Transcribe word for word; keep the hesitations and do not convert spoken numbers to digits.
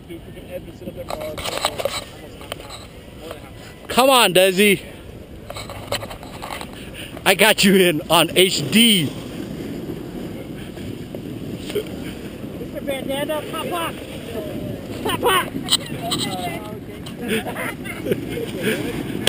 dude. We can edit this a bit more. Almost half an hour. More than half an hour. Come on, Desi. I got you in on H D. Mister Bandana, pop pop! Pop pop!